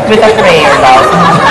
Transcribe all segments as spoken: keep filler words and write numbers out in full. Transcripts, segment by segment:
With a prayer daw.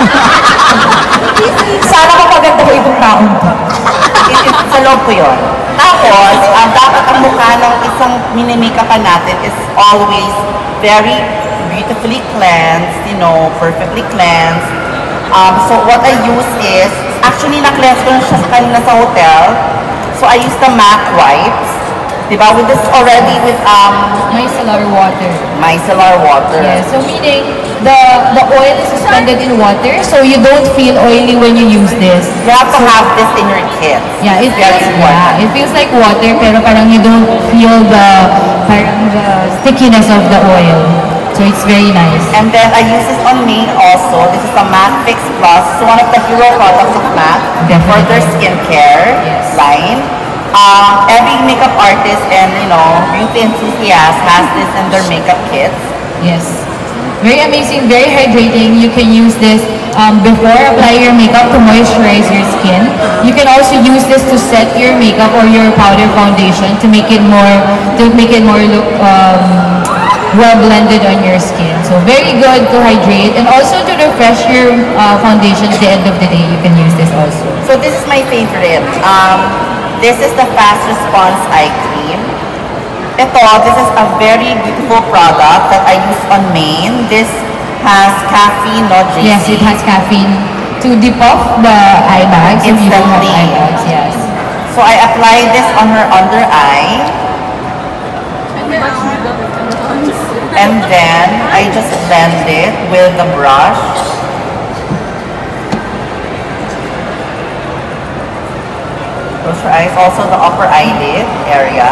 Sana mapaganda ko itong taon to. Sa loob ko yun. Tapos, uh, dapat ang mukha ng isang mini-makeupan natin is always very beautifully cleansed, you know, perfectly cleansed. Um, so what I use is, actually na-cleanse ko na siya sa kanina sa hotel. So I use the MAC wipes. Diba? With this already with um Micellar water. Micellar water. Yeah, so meaning the the oil is suspended in water, so you don't feel oily when you use this. You have to have this in your kit. Yeah, it feels, yeah, it feels like water, pero parang you don't feel the parang the stickiness of the oil. So it's very nice. And then I use this on Maine also. This is a MAC Fix Plus. It's one of the hero products of MAC for their skincare yes. line. Um, every makeup artist and you know beauty enthusiast has this in their makeup kits. Yes, very amazing, very hydrating. You can use this um, before apply your makeup to moisturize your skin. You can also use this to set your makeup or your powder foundation to make it more to make it more look um, well blended on your skin. So very good to hydrate and also to refresh your uh, foundation at the end of the day. You can use this also. So this is my favorite. Um, This is the Fast Response Eye Cream. Ito, this is a very beautiful product that I use on Maine. This has caffeine, no J C. Yes, it has caffeine to depuff the eye bags. Instantly. Eye bags, yes. So I apply this on her under eye. And then I just blend it with the brush. Close your eyes, also the upper eyelid area.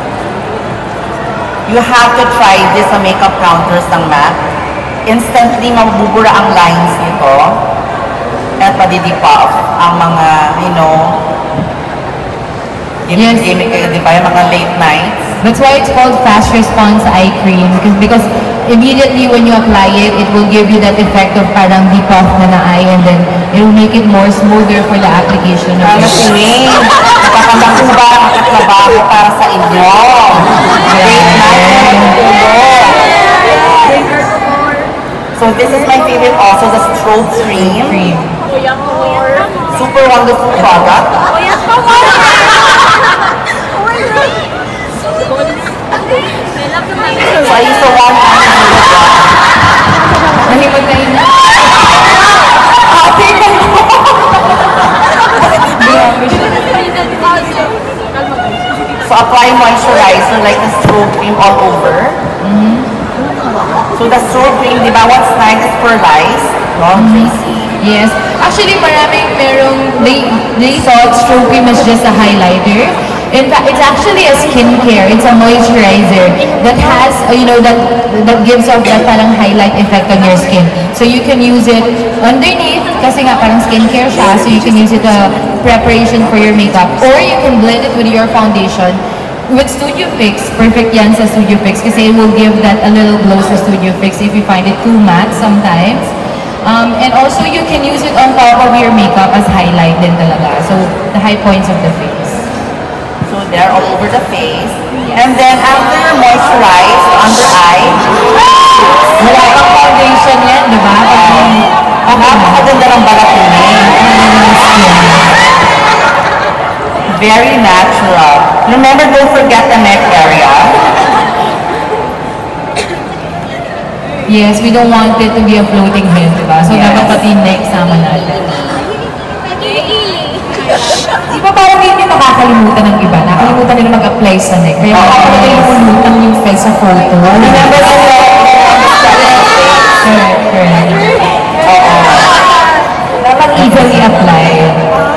You have to try this sa makeup counters ng MAC. Instantly, mabubura ang lines nito. At madidipuff ang mga, you know, gimmick-gimmick kayo, di ba? Yung mga late nights. That's why it's called Fast Response Eye Cream. Because, because immediately when you apply it, it will give you that effect of parang depuff na na eye and then it will make it more smoother for the application of your your skin. Nakakamaku ba ang katrabaho para sa inyo? Late night. So this is my favorite also, the strobe cream. cream. Super wonderful product. So I use the one Nahimagay na. So apply moisturizer like the strobe cream all over. Mm-hmm. So the strobe cream, di ba, what's nice is pearlized, no, Tracy? Yes. Actually, maraming merong, they, they thought strobe cream is just a highlighter. In fact, it's actually a skincare. It's a moisturizer that has, uh, you know, that that gives off that parang highlight effect on your skin. So you can use it underneath, kasi nga parang skincare siya, so you can use it a preparation for your makeup. Or you can blend it with your foundation. With Studio Fix, perfect yan sa Studio Fix kasi it will give that a little glow sa Studio Fix if you find it too matte sometimes. Um, and also you can use it on top of your makeup as highlight din talaga. So the high points of the face. So they're all over the face. And then after you moisturize under eye, wala kang foundation yan, di ba? ang napakaganda ng balat niya. Very natural. Remember, don't forget the neck area. Yes, we don't want it to be a floating head, di ba? So Yes. dapat pati neck sama natin. Di ba parang hindi nakakalimutan ng iba? Nakakalimutan nila mag-apply sa neck. Kaya Oh, parang yes. nakakalimutan yung face sa photo. Remember the Correct, correct. Oo. Dapat easily applied.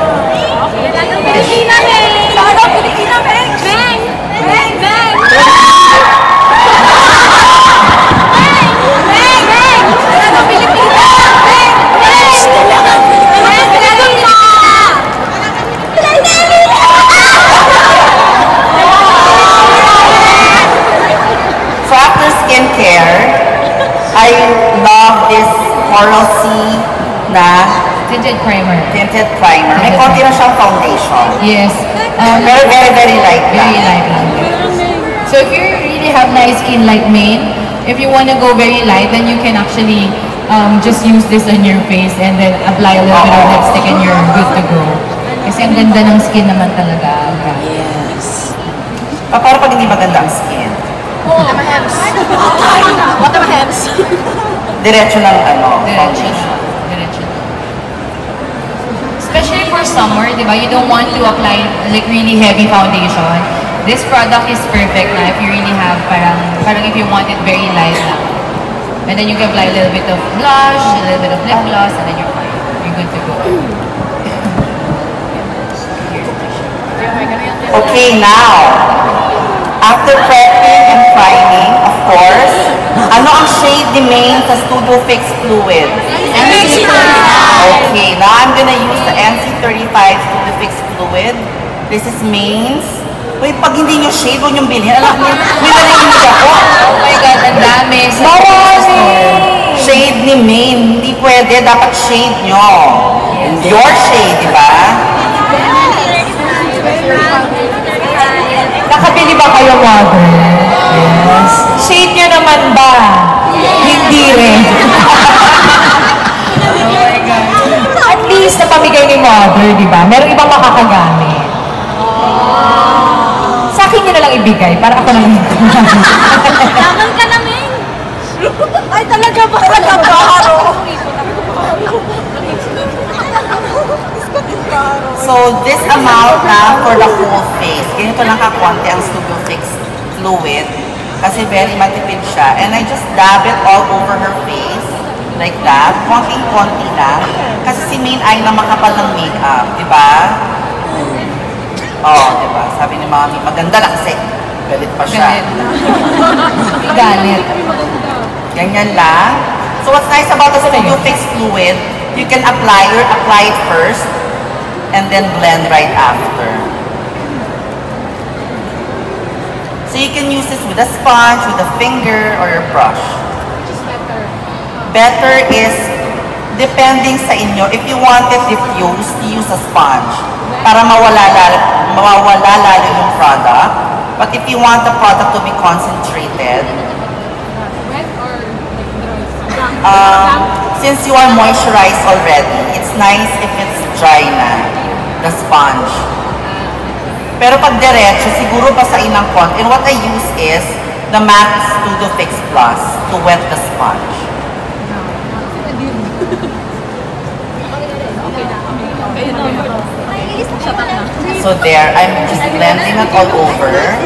So after skincare, I love this Coral C na Tinted primer. tinted primer. May konti na siyang foundation. Yes. Um, Very, very, very light Very lang. light. So if you really have nice skin like Maine, if you want to go very light, then you can actually um, just use this on your face and then apply a little bit of lipstick and you're good to go. Kasi ang ganda ng skin naman talaga. Yes. Pa, para pag hindi maganda ang skin. What are my hands? What are my hands? Diretso ng ano, Diretso. foundation. Diretso. Especially for summer, di ba? You don't want to apply like really heavy foundation. This product is perfect na if you really have parang, parang if you want it very light lang. And then you can apply a little bit of blush, a little bit of lip gloss, and then you're fine. You're good to go. Okay, now, after prepping and priming, of course, ano ang shade ni Maine sa Studio Fix Fluid? N C thirty-five. Okay, now I'm gonna use the N C thirty-five Studio Fix Fluid. This is Maine's. Wait, pag hindi nyo shade, huwag nyo bilhin. Alam niyo, may narinig ako. Oh my God, ang dami. Sa Shade ni Maine, hindi pwede, dapat shade nyo. Your shade, di ba? Nakabili ba kayo water? Yes. Shade nyo naman ba? Hindi rin. Oh my God. At least napamigay ni mother, di ba? Merong ibang makakagamit. Sa akin nyo na lang ibigay, para ako lang Laman ka namin. Ay, talaga ba? Talaga ba? So, this amount na for the whole face. Ganito lang kakonti ang Studio Fix Fluid. Kasi very matipid siya. And I just dab it all over her face. Like that. Konting-konti lang. Kasi si Maine ay na makapal ng makeup. Diba? Oh, diba? Sabi ni Mami, maganda lang kasi galit pa siya. Galit. Galit. Ganyan lang. So, what's nice about the Studio Fix Fluid, you can apply or apply it first and then blend right after. So you can use this with a sponge, with a finger, or a brush. Better is, depending sa inyo, if you want it diffused, use a sponge para mawala, mawawala lalo yung product. But if you want the product to be concentrated, um, since you are moisturized already, it's nice if it's dry na, the sponge. Pero pag diretso, siguro basain ng konti. And what I use is the Max Studio Fix Plus to wet the sponge. So there, I'm just blending it all over.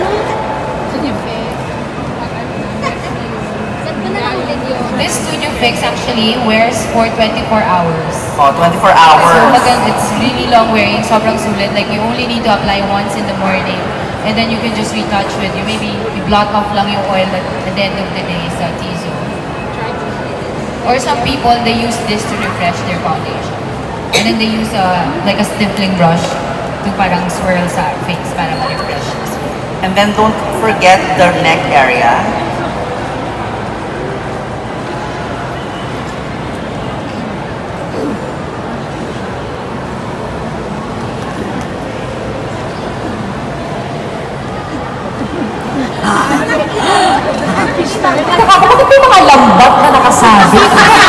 This Studio Fix actually wears for twenty-four hours. Oh, twenty-four So hours. maganda, it's really long wearing, sobrang sulit. Like you only need to apply once in the morning and then you can just retouch with you. Maybe you blot off lang yung oil at, at the end of the day sa T-zone. Or some people, they use this to refresh their foundation. And then they use a, like a stippling brush to parang swirl sa face para ma-refresh. And then don't forget the neck area. Nakakapagod yung mga lambat na nakasabi.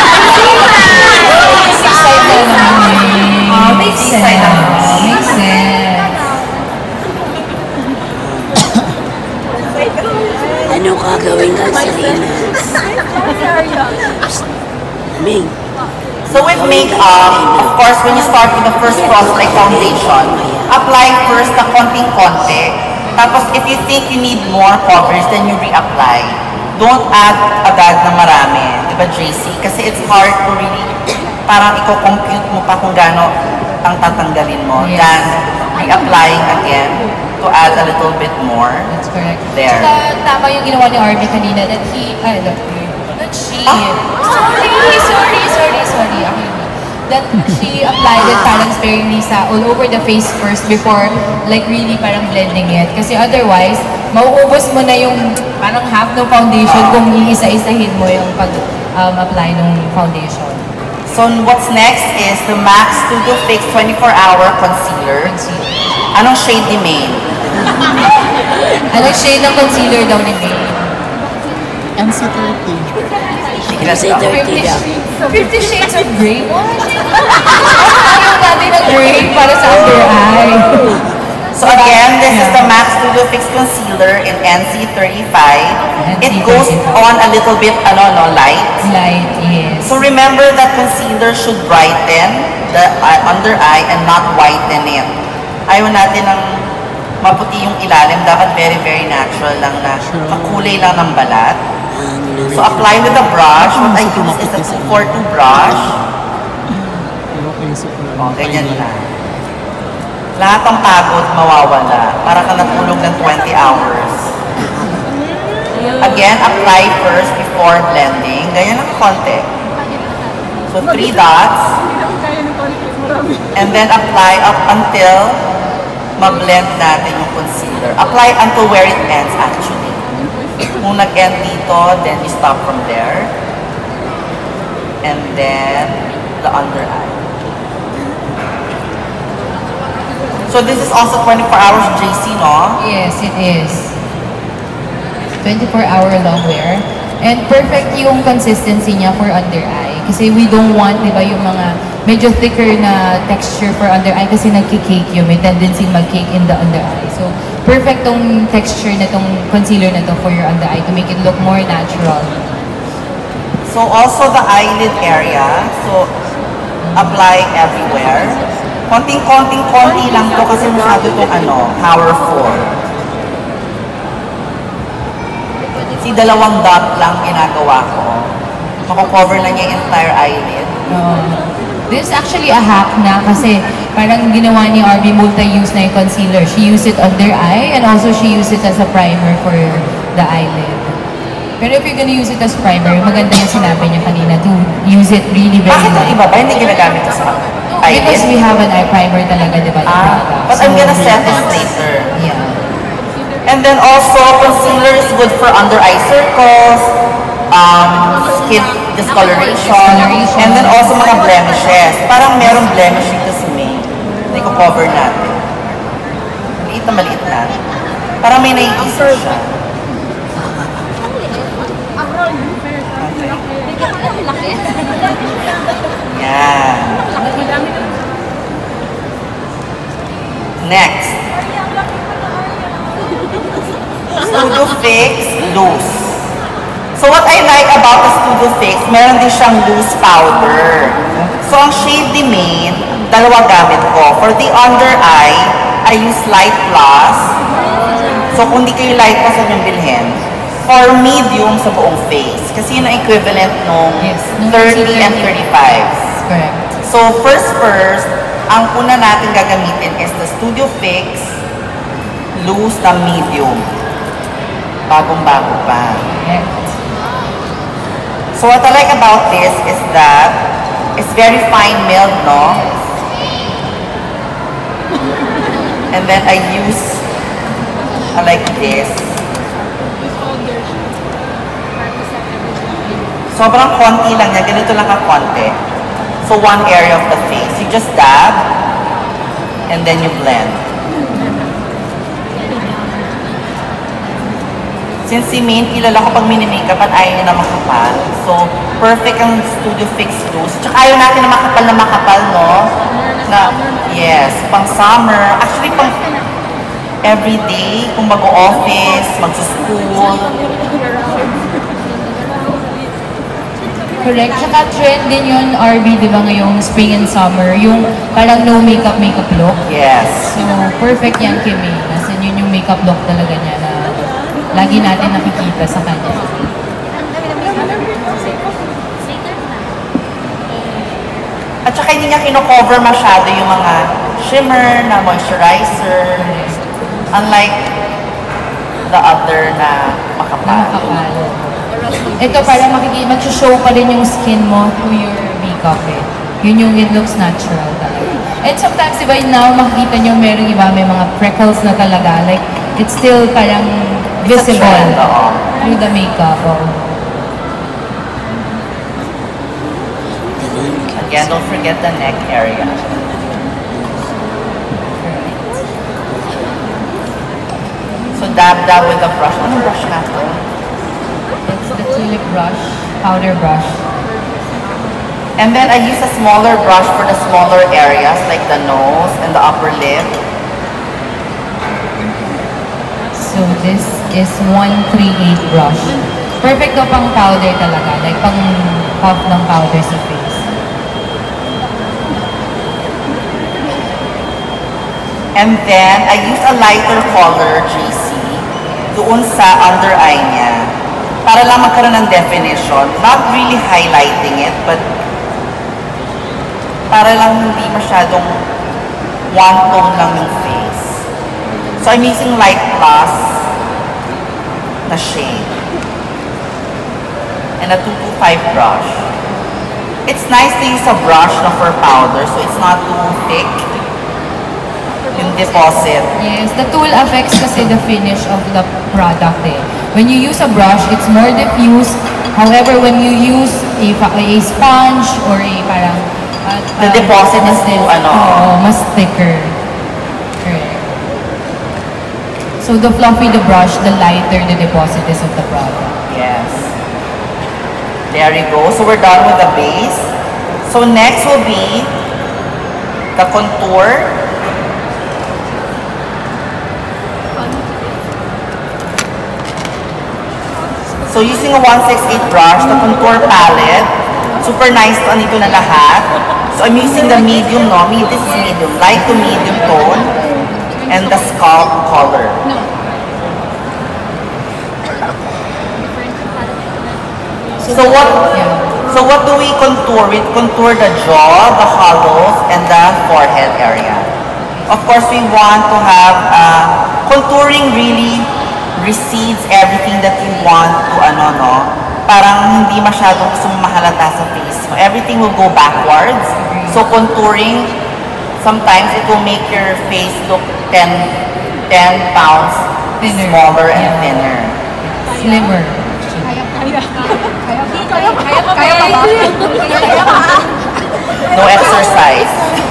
Side na naman eh. Oh, makes sense. Makes sense. Ano gagawin ka sa Linas? Ming. So with makeup, of course, when you start with the first cross like foundation, apply first na konting-konti. Tapos if you think you need more coverage, then you reapply. Don't add agad na marami. Diba, J C? Kasi it's hard to really, parang i-compute mo pa kung gaano ang tatanggalin mo. Yes. Than reapplying again to add a little bit more. That's correct. There. Tsaka tama yung ginawa ni R B kanina that he, ay, that, that she, Ah. sorry, sorry, sorry, sorry, ako yun. That she applied it parang sparingly sa all over the face first before like really parang blending it. Kasi otherwise, mauubos mo na yung parang half ng foundation kung iisa-isahin mo yung pag-apply ng foundation. So what's next is the Max Studio Fix twenty-four hour Concealer. Anong shade ni Maine? Anong shade ng concealer daw ni May? N C thirty. Sige na Say thirty daw. Fifty Shades of Grey? What? Ayaw natin ng gray para sa under eye. So again, this is the MAC Studio Fix Concealer in N C thirty-five. It goes on a little bit, ano, no, light. Light, yes. So remember that concealer should brighten the uh, under eye and not whiten it. Ayaw natin ng maputi yung ilalim. Dapat very, very natural lang na makulay lang ng balat. So apply with a brush. What I use is a two four two brush. Oh, ganyan na. Lahat ng pagod mawawala. Para ka natulog ng twenty hours. Again, apply first before blending. Ganyan lang konti. So three dots. And then apply up until ma-blend natin yung concealer. Apply until where it ends actually. Kung nag-end dito, then you stop from there. And then the under eye. So this is also twenty-four hours J C, no? Yes, it is. twenty-four hour long wear. And perfect yung consistency niya for under eye. Kasi we don't want, di ba, yung mga medyo thicker na texture for under eye kasi nagki-cake yun. May tendency mag-cake in the under eye. So, perfect tong texture na tong concealer na to for your under eye to make it look more natural. So also the eyelid area. So, apply everywhere. Konting-konting-konti lang to kasi masyado itong ano, powerful. Si dalawang dot lang ginagawa ko. Mako-cover na niya yung entire eyelid. Uh, this is actually a hack na kasi parang ginawa ni R B multi-use na yung concealer. She used it under eye and also she used it as a primer for the eyelid. Pero if you're gonna use it as primer, maganda yung sinabi niya kanina to use it really very Bakit ang light. iba ba? Hindi ginagamit ko sa eyelid? Because we have an eye primer talaga, di ba? Ah, but I'm gonna set this later. Yeah. And then also, concealer is good for under eye circles, um, skin discoloration, Discoloration. and then also mga blemishes. Parang merong blemish dito si Maine. Hindi ko cover natin. Maliit na maliit na. Parang may naiisip siya. Yan. Next. Studio Fix Loose. So what I like about the Studio Fix, meron din siyang loose powder. So ang shade ni Maine, dalawa gamit ko. For the under eye, I use Light Plus. So kung di kayo Light Plus, saan yung bilhin? For medium sa buong face. Kasi yun ang equivalent nung Yes, nung thirty and thirty-five. Correct. So first first, ang una natin gagamitin is the Studio Fix Loose na medium. Bagong-bago pa. Correct. So what I like about this is that it's very fine milled, no? And then I use I like this. Sobrang konti lang niya, ganito lang ka konti. So one area of the face, you just dab and then you blend. Since si Maine, kilala ko pag mini-makeup at ayaw niya na makapal. So, perfect ang Studio Fix Loose. Tsaka ayaw natin na makapal na makapal, no? Na, yes, pang summer. Actually, pang everyday, kung mag-o-office, mag-school. Correct. Tsaka trend din yun, R B, di ba, ngayong spring and summer, yung parang no makeup makeup look. Yes. So, perfect yan kay May. Kasi yun yung makeup look talaga niya na lagi natin nakikita sa kanya. At saka hindi niya kino-cover masyado yung mga shimmer na moisturizer. Unlike the other na makapal. Nakakapal. Ito para makikita, mag-show pa rin yung skin mo through your makeup eh. Yun yung it looks natural talaga. And sometimes, diba, now makikita nyo meron iba, may mga freckles na talaga. Like, it's still parang visible trend, oo. through the makeup. Oh. Again, don't forget the neck area. So dab dab with the brush. Anong brush na to? It's the tulip brush, powder brush. And then I use a smaller brush for the smaller areas like the nose and the upper lip. So this is one thirty-eight brush. Perfect to pang powder talaga, like pang puff ng powder sa face. And then I use a lighter color, J C, doon sa under eye niya. Para lang magkaroon ng definition. Not really highlighting it, but para lang hindi masyadong one tone lang yung face. So I'm using light plus na shade. And a two twenty-five brush. It's nice to use a brush na for powder so it's not too thick yung deposit. Yes, the tool affects kasi the finish of the product eh. When you use a brush, it's more diffuse. However, when you use a, a sponge or a parang uh, the deposit is too ano. Oh, mas thicker. Correct. So the fluffy the brush, the lighter the deposit is of the product. Yes. There you go. So we're done with the base. So next will be the contour. So using a one sixty-eight brush, the contour palette, super nice to anito na lahat. So I'm using the medium, no? This is medium, light to medium tone, and the scalp color. So what? So what do we contour? We contour the jaw, the hollows, and the forehead area. Of course, we want to have uh, contouring really recedes everything that you want to ano no. Parang hindi masyadong gusto mong mahalata sa face mo. Everything will go backwards. So contouring, sometimes it will make your face look ten pounds Thinner. smaller and Yeah. thinner. Slimmer. No exercise.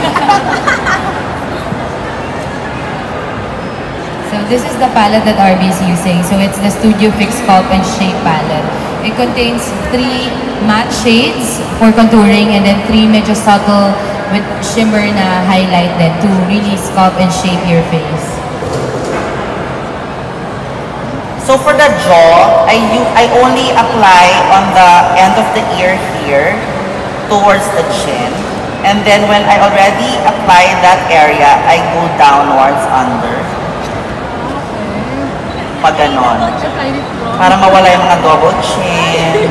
So this is the palette that R B is using. So it's the Studio Fix Sculpt and Shape palette. It contains three matte shades for contouring and then three medyo subtle with shimmer na highlight then to really sculpt and shape your face. So for the jaw, I u- I only apply on the end of the ear here towards the chin. And then when I already apply that area, I go downwards under. Pag ganon. Para mawala yung mga double chin.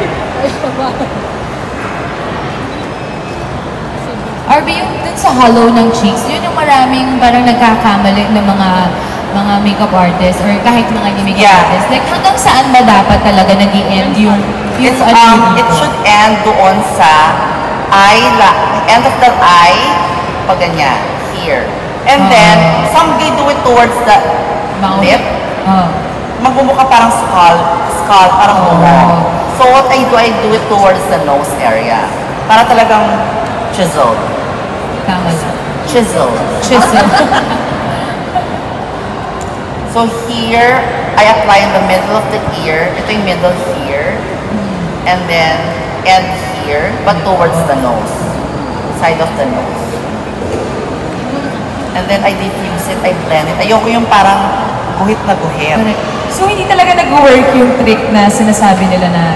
R B, yung dun sa hollow ng cheeks, yun yung maraming parang nagkakamali ng mga mga makeup artists or kahit mga hindi makeup Yeah. artists. Like hanggang saan ba dapat talaga nag-i-end yung, yung It's, ano um, dito? it should end doon sa eye, la- end of the eye, pag ganyan, here. And then, Ah. some they do it towards the Mouth? lip. Oh. Magbumuka parang skull, skull, parang Oh. bumo. So what I do, I do it towards the nose area. Para talagang chiseled. Tama lang. Chiseled. Chisel. So here, I apply in the middle of the ear. Ito yung middle here. And then, end here, but towards the nose. Side of the nose. And then I diffuse it, I blend it. Ayoko yung parang guhit na guhit. Correct. So hindi talaga nag-work yung trick na sinasabi nila na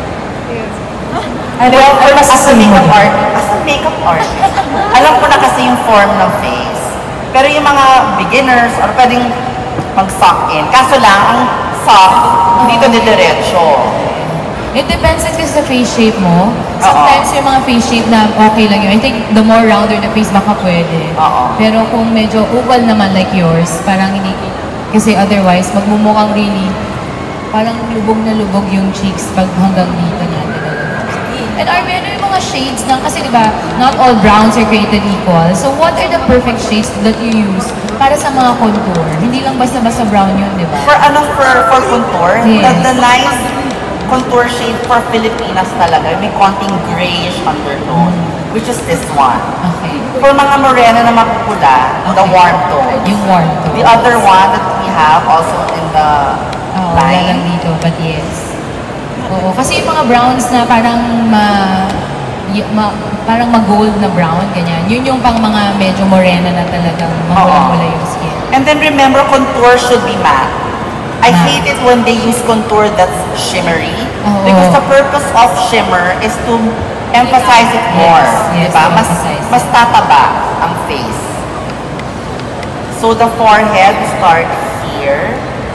ano, Well, ano as a masasabi mo? makeup art, as a makeup artist, alam ko na kasi yung form ng face. Pero yung mga beginners, or pwedeng mag-sock in. Kaso lang, ang sock, dito didiretso. It depends kasi sa face shape mo. Sometimes yung mga face shape na okay lang yun. I think the more rounder the face, baka pwede. Oo. Pero kung medyo oval naman like yours, parang hindi, kasi otherwise, magmumukhang really, parang lubog na lubog yung cheeks pag hanggang dito natin. And R B, ano yung mga shades ng, kasi diba, not all browns are created equal. So what are the perfect shades that you use para sa mga contour? Hindi lang basta-basta brown yun, diba? For ano, for, for contour, Yes. the, the nice contour shade for Filipinas talaga, may konting grayish undertone, which is this one. Okay. For mga morena na mapupula, the Okay. warm tone. Yung warm tone. The other one that we have also in the Oo, wala lang line, dito, but yes. Oo, kasi yung mga browns na parang ma, y- ma, parang mag-gold na brown, ganyan. Yun yung pang mga medyo morena na talagang mamula-mula yung skin. And then remember, contour should be matte. I Matte. hate it when they use contour that's shimmery. Oo. Because the purpose of shimmer is to emphasize it more. Yes, yes, diba? to Mas, emphasize mas tataba ang face. So the forehead, we start here.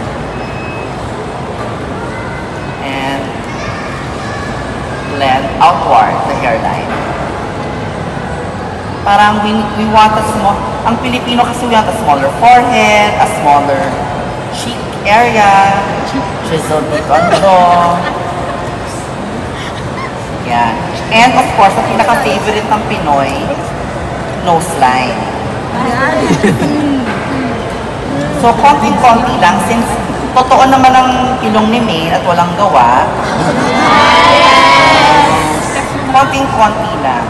And blend outward the hairline. Parang we, we want a small, ang Pilipino kasi we want a smaller forehead, a smaller cheek area, chisel dito ang jaw. Yan. And of course, ang pinaka-favorite ng Pinoy, nose line. So, konting-konti lang, since totoo naman ang ilong ni Maine at walang gawa, konting-konti lang.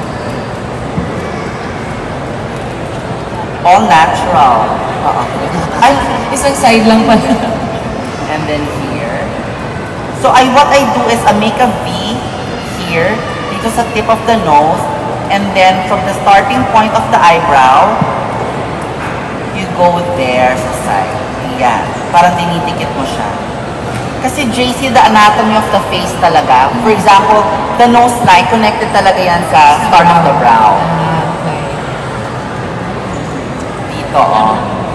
All natural. Uh-oh. Ay, Isang side lang pala. and then here. So I what I do is I make a V here, dito sa tip of the nose, and then from the starting point of the eyebrow, you go there sa side. Ayan. Parang dinidikit mo siya. Kasi J C, the anatomy of the face talaga. For example, the nose line, connected talaga yan sa start of the brow. Ah, okay. Dito, oh.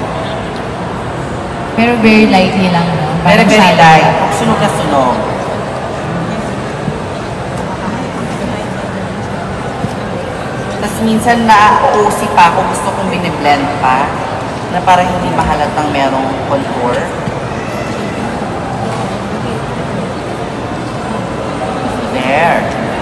Pero very lightly lang, no? Very, Parang very shadow light. lang. Sunog na sunog. Tapos minsan na-O C pa ako, gusto kong biniblend pa na parang hindi mahalatang merong contour. There.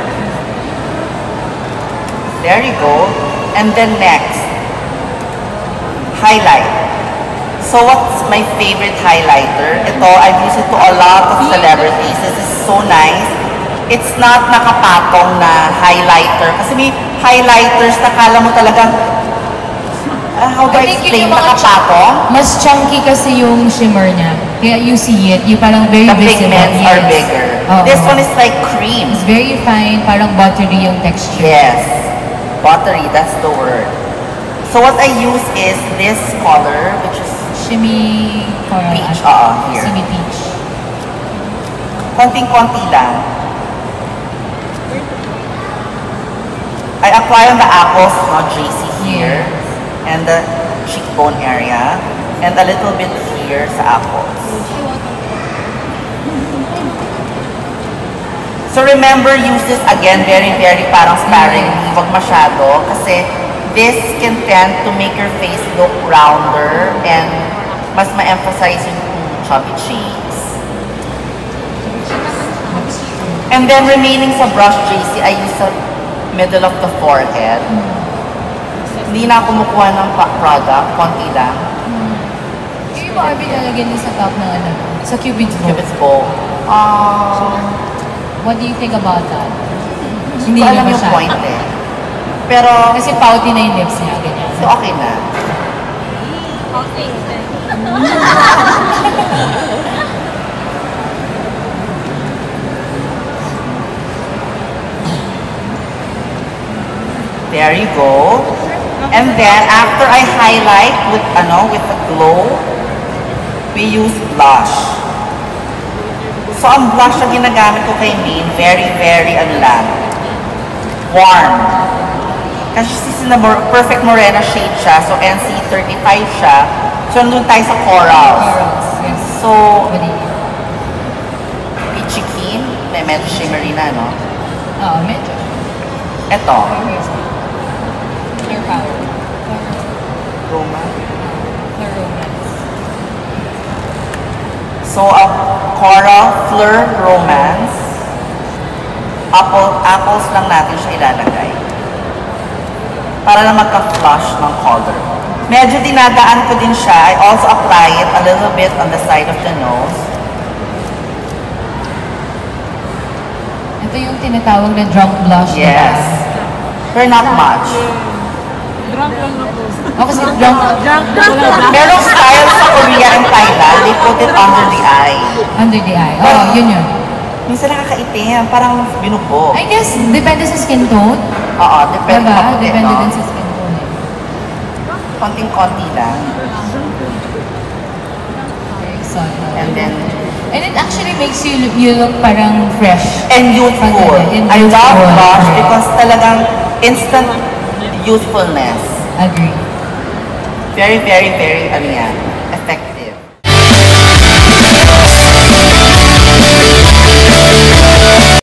There you go. And then next, highlight. So what's my favorite highlighter? Ito, I've used it to a lot of celebrities. This is so nice. It's not nakapatong na highlighter. Kasi may highlighters na kala mo talagang, uh, how do I, I think explain, yun yung mga nakapatong? Mas chunky kasi yung shimmer niya. Kaya you see it, yung parang very The visible. pigments Yes. are bigger. Oo. This one is like cream. It's very fine, parang buttery yung texture. Yes. Buttery, that's the word. So what I use is this color, which is Shimmy coral. peach. ah, Oo, here. Shimmy peach. Konting-konti lang. I apply on the apples, not J C here, and the cheekbone area, and a little bit here sa apples. So remember, use this again very, very parang sparingly, wag masyado, kasi this can tend to make your face look rounder and mas ma-emphasize yung chubby cheeks. And then remaining sa brush, J C, I use sa middle of the forehead. Hindi na ako kumukuha ng pa- product, konti lang. Yung R B nalagyan niya sa top ng ano, sa cupid's bow. Cupid's bow. Um, What do you think about that? hindi ko alam naman yung siya. point eh. Pero, Kasi pouty na yung lips niya, ganyan. so okay na. Okay. There you go. And then, after I highlight with, ano, with the glow, we use blush. So, ang blush na ginagamit ko kay Maine, very, very, ano lang, warm. Kasi this is a more, perfect morena shade siya, so N C thirty-five siya. So, nandun tayo sa corals. Corals, yes. So, Vanilla. peachy keen, may medyo shimmery na, no? Oo, medyo. Ito, Clear power. Roma. Clear romance. So, a coral fleur romance. Apple, apples lang natin siya ilalagay. Para na magka-flush ng color. Medyo dinadaan ko din siya. I also apply it a little bit on the side of the nose. Ito yung tinatawag na drunk blush. Yes. Pero not much. Drunk lang ako. O kasi drunk, Drunk lang ako. Merong style sa Korea and Thailand, they put it under the eye. under the eye. Oh, yun yun. Minsan nakakaitim, parang binugbog. I guess, depende sa skin tone. Oo, depende. Diba? Depende, Depende no? din sa skin tone. Konting-konti lang. Very subtle. And then, And it actually makes you you look parang fresh. and youthful. And I love youthful. blush because talagang instant youthfulness. Agree. Very, very, very, ano yan.